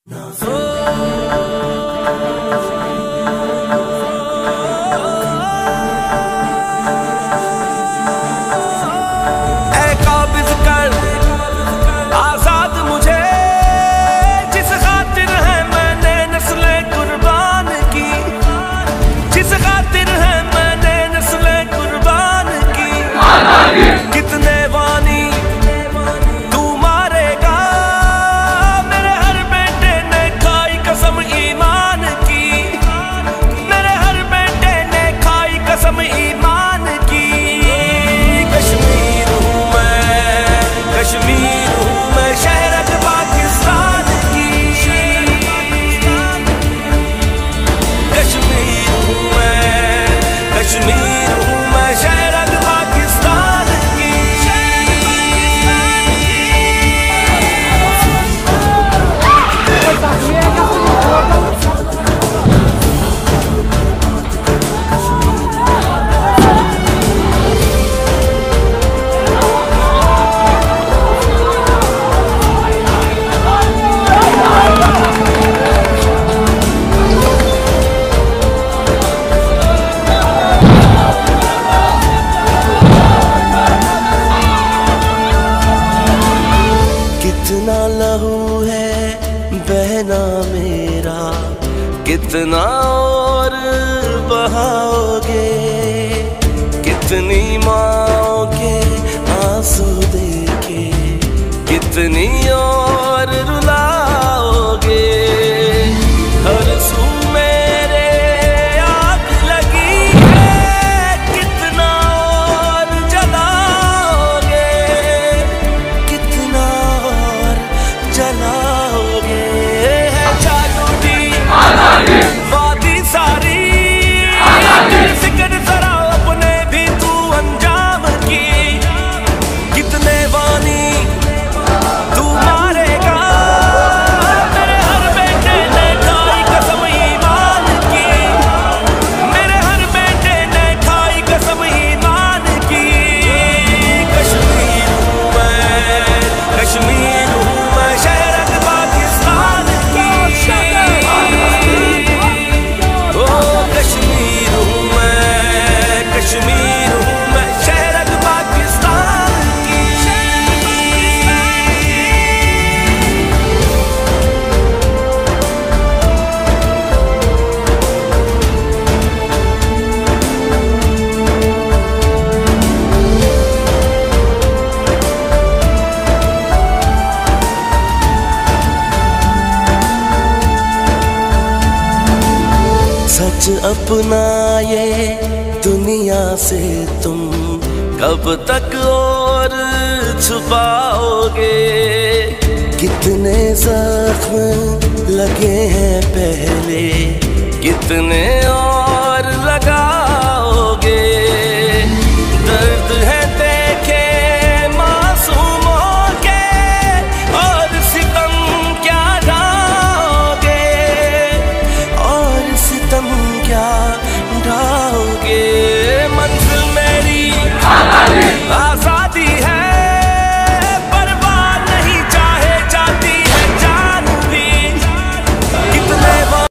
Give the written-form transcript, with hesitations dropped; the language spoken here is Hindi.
कितना लहू है बहना मेरा, कितना और बहाओगे, कितनी माँओं के आंसू देके कितनी और रुलाओगे। हर सू मेरे आग लगी है, कितना और जलाओगे, कितना और जलाओगे। है जागूटी वादी सारी, फिक्र जरा अपने भी तू अंजाम की। कितने वानी तू मारेगा, मेरे हर बेटे ने खाई कसम ईमान की, मेरे हर बेटे ने खाई कसम ईमान की। कश्मीर हूँ मैं, कश्मीर हूँ मैं, शहर पाकिस्तान की। ओ कश्मीर हूँ मैं, कश्मीर हूँ मैं, शहर पाकिस्तान की। सच अपना ये दुनिया से तुम कब तक और छुपाओगे। कितने जख्म लगे हैं पहले, कितने और लगा